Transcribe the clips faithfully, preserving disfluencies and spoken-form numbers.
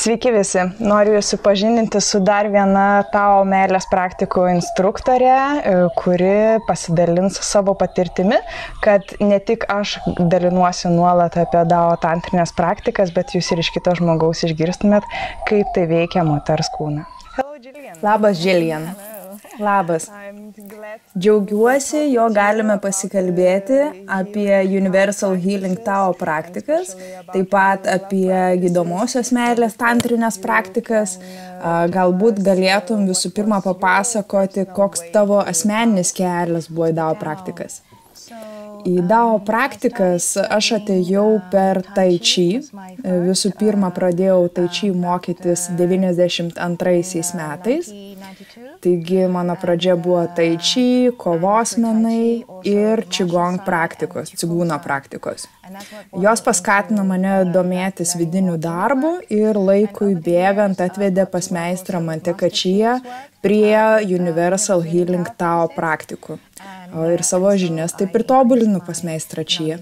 Sveiki visi, noriu Jūs supažindinti su dar viena Tao meilės praktikų instruktorė, kuri pasidalins savo patirtimi, kad ne tik aš dalinuosi nuolat apie Tao tantrinės praktikas, bet Jūs ir iš kito žmogaus išgirstumėt, kaip tai veikia moters kūną. Labas, Jillian. Labas. Džiaugiuosi, jo galime pasikalbėti apie Universal Healing Tao praktikas, taip pat apie gydomosios meilės tantrinės praktikas. Galbūt galėtum visų pirma papasakoti, koks tavo asmeninis kelias buvo į Tao praktikas. Į Tao praktikas aš atėjau per Tai Chi. Visų pirma, pradėjau Tai Chi mokytis devyniasdešimt antraisiais metais. Taigi mano pradžia buvo Tai Chi, kovos menai ir Qigong praktikos, cigūno praktikos. Jos paskatino mane domėtis vidiniu darbu ir laikui bėgant atvedė pas meistrą Manteca Chia prie Universal Healing Tao praktikų. O ir savo žinias taip ir tobulinu pas meistrą Chia.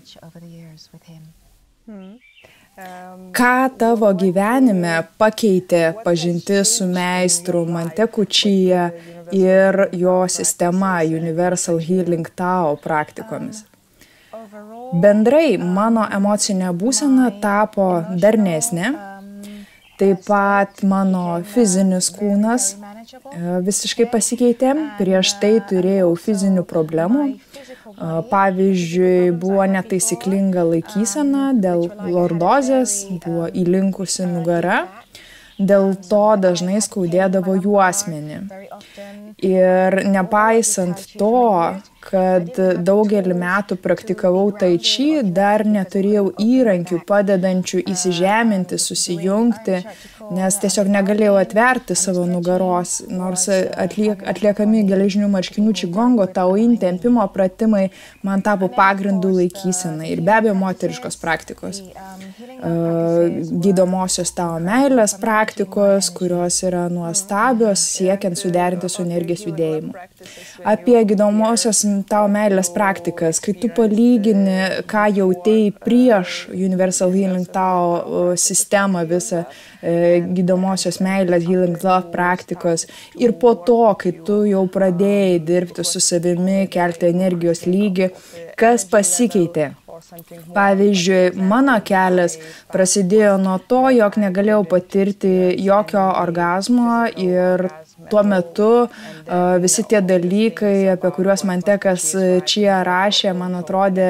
Ką tavo gyvenime pakeitė pažintis su meistru Manteca Chia ir jo sistema Universal Healing Tao praktikomis? Bendrai mano emocinė būsena tapo darnesnė, taip pat mano fizinis kūnas visiškai pasikeitė. Prieš tai turėjau fizinių problemų. Pavyzdžiui, buvo netaisyklinga laikysena dėl lordozės, buvo įlinkusi nugara. Dėl to dažnai skaudėdavo juosmenį. Ir nepaisant to, kad daugelį metų praktikavau Tai Chi, dar neturėjau įrankių padedančių įsižeminti, susijungti, nes tiesiog negalėjau atverti savo nugaros, nors atliek, atliekami geležinių marškinių čigongo, Tao In tempimo pratimai man tapo pagrindų laikysenai ir be abejo moteriškos praktikos. Gydomosios Tao meilės praktikos, kurios yra nuostabios, siekiant suderinti su energijos judėjimu. Apie gydomosios Tao meilės praktikas, kai tu palygini, ką jautei prieš Universal Healing Tao sistemą visą, gydomosios meilės Healing Love praktikos ir po to, kai tu jau pradėjai dirbti su savimi, kelti energijos lygį, kas pasikeitė? Pavyzdžiui, mano kelias prasidėjo nuo to, jog negalėjau patirti jokio orgazmo ir tuo metu visi tie dalykai, apie kuriuos Mantekas Chia rašė, man atrodė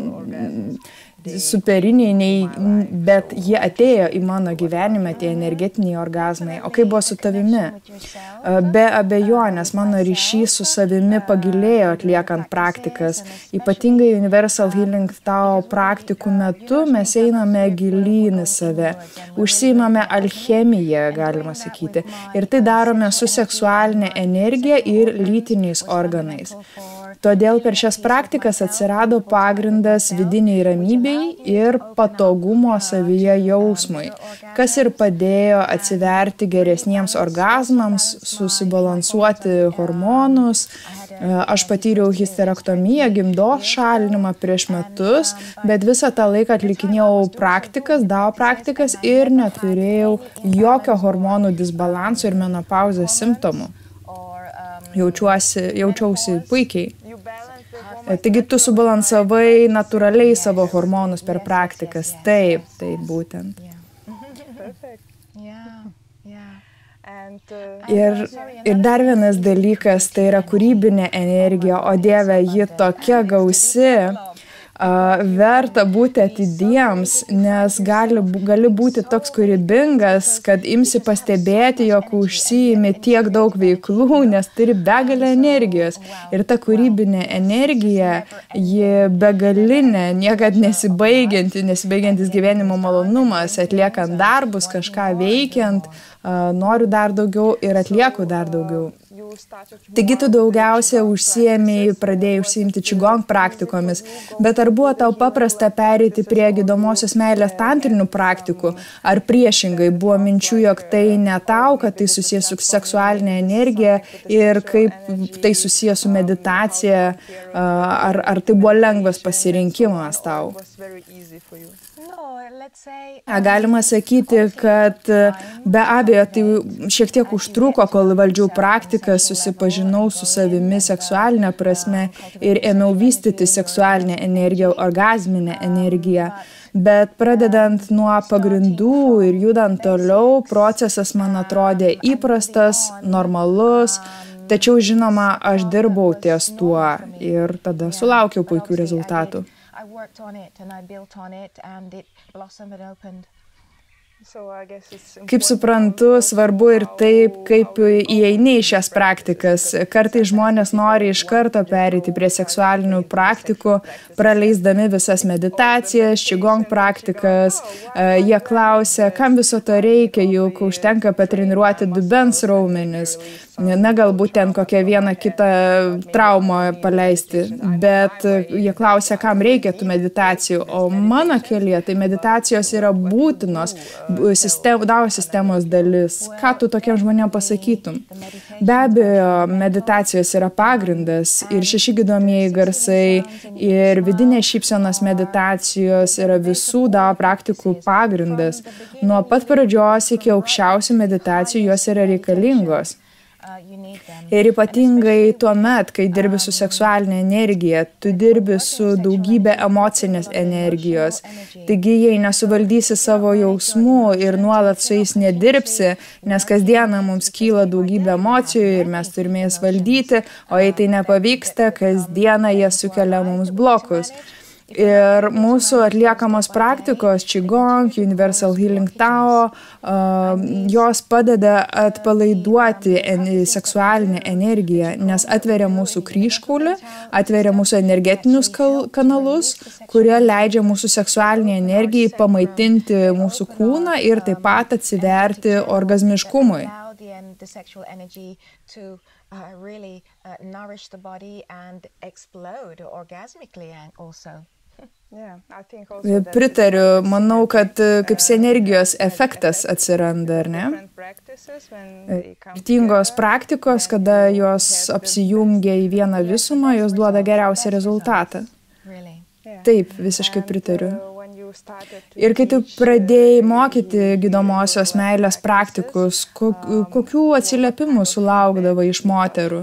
superiniai, bet jie atėjo į mano gyvenimą, tie energetiniai orgazmai. O kaip buvo su tavimi? Be abejonės, mano ryšys su savimi pagilėjo atliekant praktikas. Ypatingai Universal Healing Tao praktikų metu mes einame gilyn į save. Užsiimame alchemiją, galima sakyti. Ir tai darome su seksualinė energija ir lytiniais organais. Todėl per šias praktikas atsirado pagrindas vidiniai ramybei ir patogumo savyje jausmui, kas ir padėjo atsiverti geresniems orgazmams, susibalansuoti hormonus. Aš patyriau histerektomiją, gimdos šalinimą prieš metus, bet visą tą laiką atlikinėjau praktikas, Tao praktikas ir neturėjau jokio hormonų disbalanso ir menopauzės simptomų. Jaučiuosi, jaučiausi puikiai. Taigi tu subalansavai natūraliai savo hormonus per praktikas. Taip, taip būtent. Ir, ir dar vienas dalykas, tai yra kūrybinė energija, o Dieve, ji tokia gausi. Verta būti atidiems, nes gali, gali būti toks kūrybingas, kad imsi pastebėti, jog užsiimi tiek daug veiklų, nes turi begalę energijos. Ir ta kūrybinė energija, ji begalinė, niekad nesibaigianti, nesibaigiantis gyvenimo malonumas, atliekant darbus, kažką veikiant, noriu dar daugiau ir atlieku dar daugiau. Taigi tu daugiausia užsiėmei, pradėjai užsiimti Qigong praktikomis, bet ar buvo tau paprasta pereiti prie gydomosios meilės tantrinių praktikų, ar priešingai buvo minčių, jog tai ne tau, kad tai susijęs su seksualinė energija ir kaip tai susijęs su meditacija, ar, ar tai buvo lengvas pasirinkimas tau? Galima sakyti, kad be abejo, tai šiek tiek užtruko, kol valdžiau praktiką, susipažinau su savimi seksualinė prasme ir ėmiau vystyti seksualinę energiją, orgazminę energiją. Bet pradedant nuo pagrindų ir judant toliau, procesas man atrodė įprastas, normalus, tačiau žinoma, aš dirbau ties tuo ir tada sulaukiau puikių rezultatų. Kaip suprantu, svarbu ir taip, kaip įeini į šias praktikas. Kartais žmonės nori iš karto pereiti prie seksualinių praktikų, praleisdami visas meditacijas, qigong praktikas. Jie klausia, kam viso to reikia, juk užtenka patreniruoti dubens raumenis. Na, galbūt ten kokią vieną kitą traumą paleisti, bet jie klausia, kam reikia tų meditacijų. O mano kelyje tai meditacijos yra būtinos, sistem, dao sistemos dalis. Ką tu tokiem žmonėm pasakytum? Be abejo, meditacijos yra pagrindas ir šeši gydomieji garsai ir vidinės šypsenos meditacijos yra visų dao praktikų pagrindas. Nuo pat pradžios iki aukščiausių meditacijų jos yra reikalingos. Ir ypatingai tuo met, kai dirbi su seksualinė energija, tu dirbi su daugybė emocinės energijos. Taigi, jei nesuvaldysi savo jausmų ir nuolat su jais nedirbsi, nes kasdieną mums kyla daugybė emocijų ir mes turime jas valdyti, o jei tai nepavyksta, kasdieną jie sukelia mums blokus. Ir mūsų atliekamos praktikos, qigong, universal healing tao, jos padeda atpalaiduoti seksualinę energiją, nes atveria mūsų kryžkaulį, atveria mūsų energetinius kanalus, kurie leidžia mūsų seksualinį energijai pamaitinti mūsų kūną ir taip pat atsiverti orgazmiškumui. Pritariu, manau, kad kaip sinergijos efektas atsiranda, ar ne? Skirtingos praktikos, kada jos apsijungia į vieną visumą, jos duoda geriausią rezultatą. Taip, visiškai pritariu. Ir kai tu pradėjai mokyti gydomosios meilės praktikus, kokių atsiliepimų sulaukdavai iš moterų?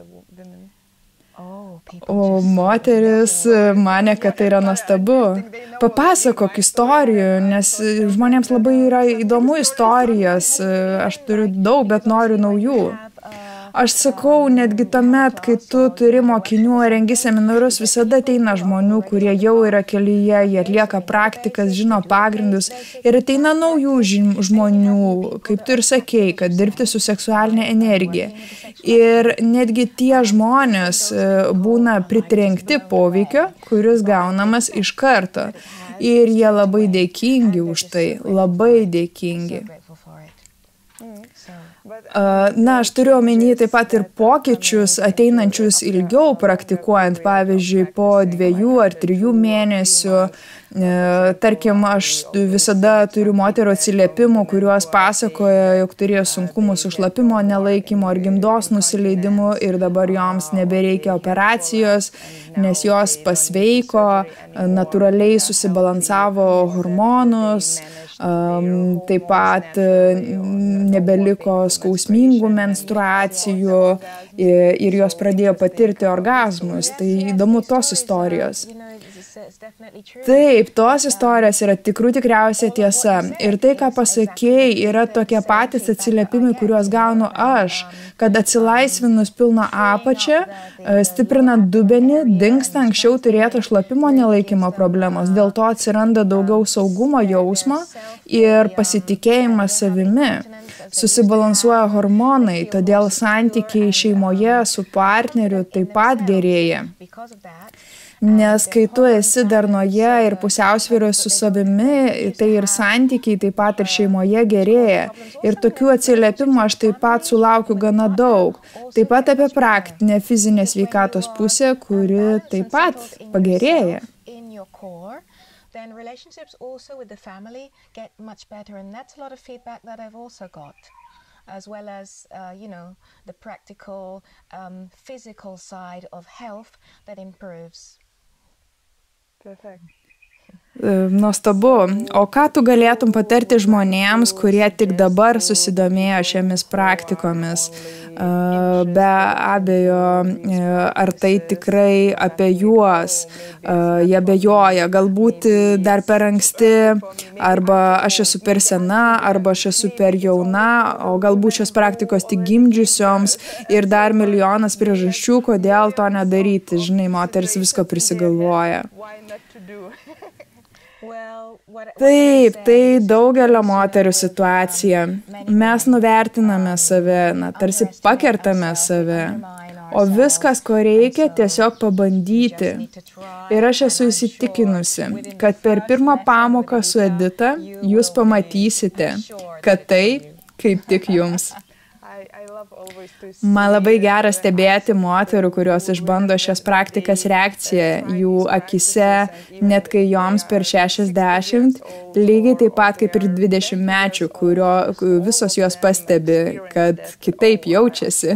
O moteris manė, kad tai yra nuostabu. Papasakok istorijų, nes žmonėms labai yra įdomu istorijos. Aš turiu daug, bet noriu naujų. Aš sakau, netgi tuomet, kai tu turi mokinių ar rengi seminarus, visada ateina žmonių, kurie jau yra kelyje, jie atlieka praktikas, žino pagrindus ir ateina naujų žmonių, kaip tu ir sakei, kad dirbti su seksualinė energija. Ir netgi tie žmonės būna pritrenkti poveikio, kuris gaunamas iš karto. Ir jie labai dėkingi už tai, labai dėkingi. Na, aš turiu omeny taip pat ir pokyčius ateinančius ilgiau praktikuojant, pavyzdžiui, po dviejų ar trijų mėnesių. Tarkim, aš visada turiu moterų atsiliepimų, kuriuos pasakoja, jog turėjo sunkumų su šlapimo nelaikymo ar gimdos nusileidimu ir dabar joms nebereikia operacijos, nes jos pasveiko, natūraliai susibalansavo hormonus. Um, taip pat nebeliko skausmingų menstruacijų ir, ir jos pradėjo patirti orgazmus. Tai įdomu tos istorijos. Taip, tos istorijos yra tikrų tikriausia tiesa. Ir tai, ką pasakėjai, yra tokie patys atsiliepimai, kuriuos gaunu aš, kad atsilaisvinus pilną apačią, stiprinant dubenį, dingsta anksčiau turėto šlapimo nelaikymo problemos. Dėl to atsiranda daugiau saugumo jausmo ir pasitikėjimas savimi. Susibalansuoja hormonai, todėl santykiai šeimoje su partneriu taip pat gerėja. Nes kai tu esi darnoje ir pusiausvyroje su savimi, tai ir santykiai taip pat ir šeimoje gerėja. Ir tokių atsiliepimų aš taip pat sulaukiu gana daug. Taip pat apie praktinę fizinę sveikatos pusę, kuri taip pat pagerėja. Then relationships also with the family get much better, and that's a lot of feedback that I've also got, as well as, uh, you know, the practical, um, physical side of health that improves. Perfect. Nuostabu. O ką tu galėtum patarti žmonėms, kurie tik dabar susidomėjo šiomis praktikomis? Be abejo, ar tai tikrai apie juos, jie abejoja, galbūt dar per anksti, arba aš esu per sena, arba aš esu per jauna, o galbūt šios praktikos tik gimdžiusioms ir dar milijonas priežasčių, kodėl to nedaryti. Žinai, moteris visko prisigalvoja. Taip, tai daugelio moterių situacija. Mes nuvertiname save, na, tarsi pakertame save. O viskas, ko reikia, tiesiog pabandyti. Ir aš esu įsitikinusi, kad per pirmą pamoką su Edita jūs pamatysite, kad tai kaip tik jums. Man labai gera stebėti moterų, kurios išbando šias praktikas reakciją jų akise, net kai joms per šešiasdešimt, lygiai taip pat kaip ir dvidešimtmečių, kurio visos jos pastebi, kad kitaip jaučiasi.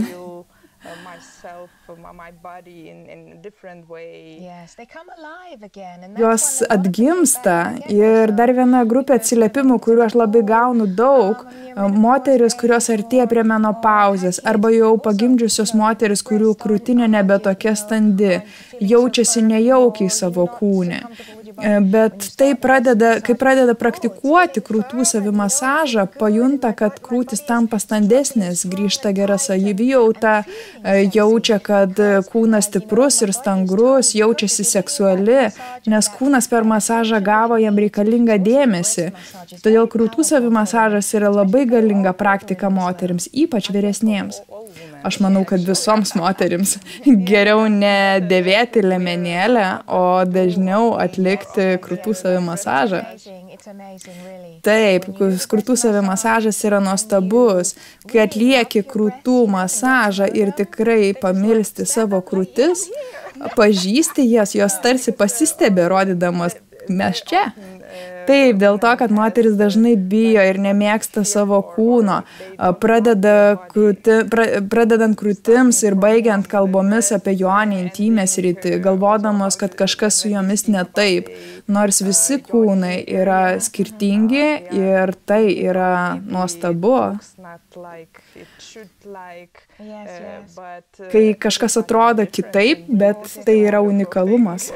Jos atgimsta ir dar viena grupė atsiliepimų, kurių aš labai gaunu daug, moteris, kurios artėja prie menopauzės arba jau pagimdžiusios moteris, kurių krūtinė nebe tokia standi, jaučiasi nejaukiai savo kūne. Bet tai pradeda, kai pradeda praktikuoti krūtų savimasažą, pajunta, kad krūtis tampa standesnės, grįžta gera savijauta, jaučia, kad kūnas stiprus ir stangrus, jaučiasi seksuali, nes kūnas per masažą gavo jam reikalingą dėmesį. Todėl krūtų savimasažas yra labai galinga praktika moterims, ypač vyresnėms. Aš manau, kad visoms moterims geriau ne dėvėti liemenėlę, o dažniau atlikti krūtų savimasažą. Taip, krūtų savimasažas yra nuostabus. Kai atlieki krūtų masažą ir tikrai pamilsti savo krūtis, pažįsti jas, jos tarsi pasistebi, rodydamas, mes čia. Taip, dėl to, kad moteris dažnai bijo ir nemėgsta savo kūno, pradeda krūti, pra, pradedant krūtims ir baigiant kalbomis apie jonę intymę sritį, galvodamos, kad kažkas su jomis ne taip, nors visi kūnai yra skirtingi ir tai yra nuostabu. Kai kažkas atrodo kitaip, bet tai yra unikalumas.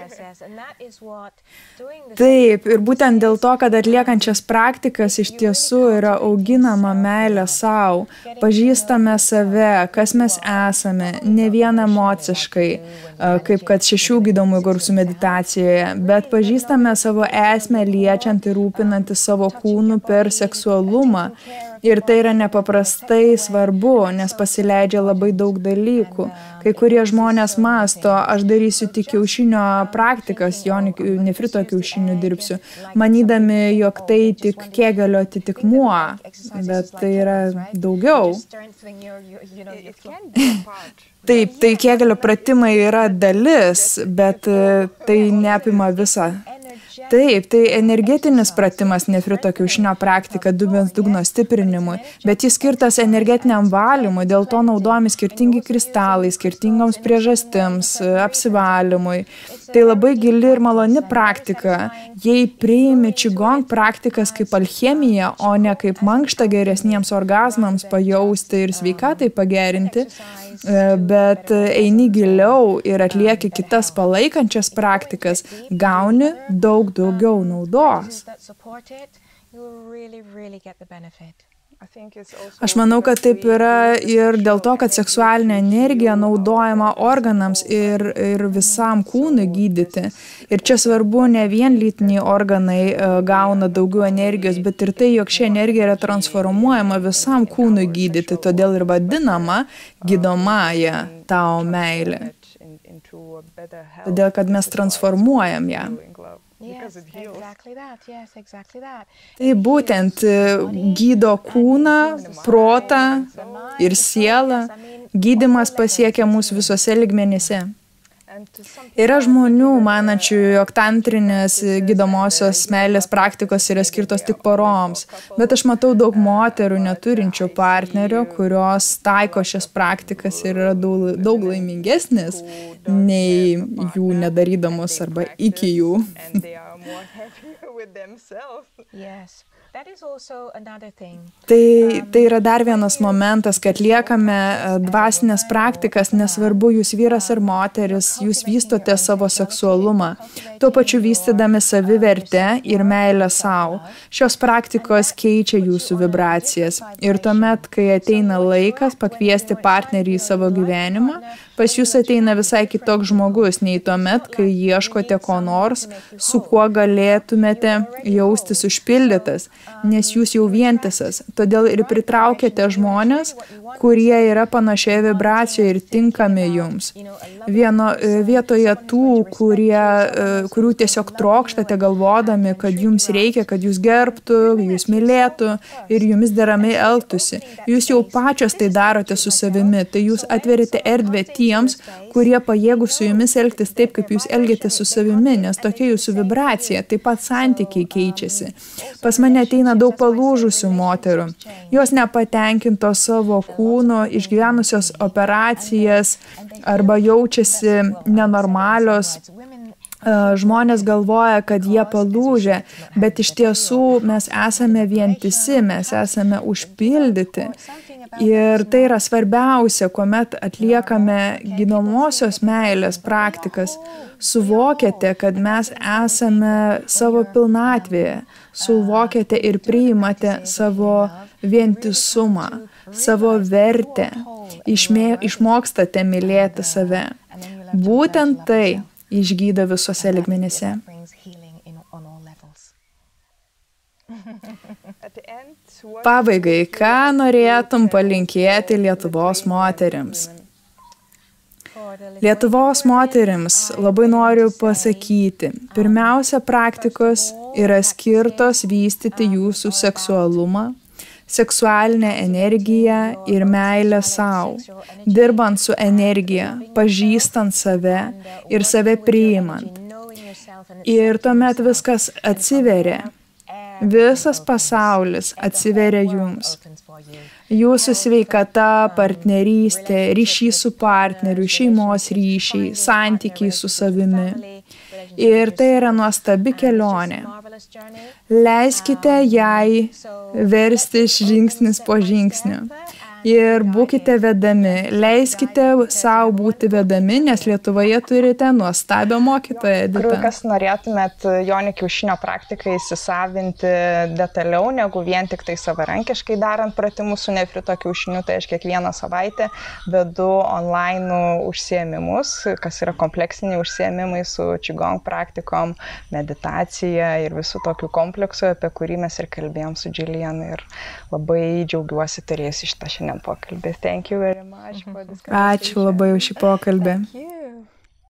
Taip, ir būtent dėl to, kad atliekančias praktikas iš tiesų yra auginama meilė sau, pažįstame save, kas mes esame, ne vien emociškai, kaip kad šešių gydomųjų garsų meditacijoje, bet pažįstame savo esmę liečiant ir rūpinantį savo kūnų per seksualumą. Ir tai yra nepaprastai svarbu, nes pasileidžia labai daug dalykų. Kai kurie žmonės mąsto, aš darysiu tik kiaušinio praktikas, jo nefrito kiaušinių dirbsiu, manydami, jog tai tik Kegelio atitikmuo, bet tai yra daugiau. Taip, tai Kegelio pratimai yra dalis, bet tai neapima visą. Taip, tai energetinis pratimas, nefrito kiaušinio praktika, dubens dugno stiprinimui, bet jis skirtas energetiniam valymui, dėl to naudojami skirtingi kristalai, skirtingoms priežastims, apsivalymui. Tai labai gili ir maloni praktika. Jei priimi čigong praktikas kaip alchemiją, o ne kaip mankštą geresniems orgazmams pajausti ir sveikatai pagerinti, bet eini giliau ir atlieki kitas palaikančias praktikas, gauni daug daugiau naudos. Aš manau, kad taip yra ir dėl to, kad seksualinė energija naudojama organams ir, ir visam kūnui gydyti. Ir čia svarbu ne vien lytiniai organai gauna daugiau energijos, bet ir tai, jog ši energija yra transformuojama visam kūnui gydyti, todėl ir vadinama gydomąja tao meilė. Todėl, kad mes transformuojam ją. Yes, exactly that. Yes, exactly that. Tai būtent gydo kūną, protą ir sielą. Gydymas pasiekia mūsų visose lygmenyse. Yra žmonių, manančių, jog tantrinės gydomosios meilės praktikos yra skirtos tik poroms, bet aš matau daug moterų neturinčių partnerio, kurios taiko šias praktikas ir yra daug, daug laimingesnės nei jų nedarydamos arba iki jų. Yes. That is also another thing. Tai, tai yra dar vienas momentas, kad atliekame dvasinės praktikas, nesvarbu jūs vyras ar moteris, jūs vystote savo seksualumą, tuo pačiu vystydami savivertę ir meilę savo. Šios praktikos keičia jūsų vibracijas ir tuomet, kai ateina laikas pakviesti partnerį į savo gyvenimą, pas jūs ateina visai kitoks žmogus, nei tuomet, kai ieškote ko nors, su kuo galėtumėte jaustis užpildytas, nes jūs jau vientisas. Todėl ir pritraukėte žmonės, kurie yra panašioje vibracijoje ir tinkami jums. Vieno, vietoje tų, kurie, kurių tiesiog trokštate galvodami, kad jums reikia, kad jūs gerbtų, jūs mylėtų ir jumis deramai elgtųsi. Jūs jau pačios tai darote su savimi, tai jūs atverite erdvę tiems, kurie pajėgų su jumis elgtis taip, kaip jūs elgiate su savimi, nes tokia jūsų vibracija, taip pat santykiai keičiasi. Pas mane ateina daug palūžusių moterų. Jos nepatenkinto savo kūno, išgyvenusios operacijas arba jaučiasi nenormalios. Žmonės galvoja, kad jie palūžę, bet iš tiesų mes esame vientisi, mes esame užpildyti. Ir tai yra svarbiausia, kuomet atliekame gydomosios meilės praktikas, suvokiate, kad mes esame savo pilnatvėje, suvokiate ir priimate savo vientisumą, savo vertę, išmė, išmokstate mylėti save. Būtent tai išgydo visose lygmenyse. Pabaigai, ką norėtum palinkėti Lietuvos moterims? Lietuvos moterims labai noriu pasakyti, pirmiausia, praktikos yra skirtos vystyti jūsų seksualumą, seksualinę energiją ir meilę savo, dirbant su energija, pažįstant save ir save priimant. Ir tuomet viskas atsiveria. Visas pasaulis atsiveria jums. Jūsų sveikata, partnerystė, ryšys su partneriu, šeimos ryšiai, santykiai su savimi. Ir tai yra nuostabi kelionė. Leiskite jai verstis žingsnis po žingsnio. Ir būkite vedami, leiskite savo būti vedami, nes Lietuvoje turite nuostabią mokytoją Editą. Kas norėtumėt Joni kiaušinio praktiką įsisavinti detaliau, negu vien tik tai savarankiškai darant pratimus su nefrito kiaušiniu, tai aš kiekvieną savaitę vedu online užsiėmimus, kas yra kompleksiniai užsiėmimai su qigong praktikom, meditacija ir visų tokių kompleksų, apie kurį mes ir kalbėjom su Jillian ir labai džiaugiuosi turėsi šitą šiandien pokalbį. Thank you very much for this conversation. Ačiū labai už šį pokalbį.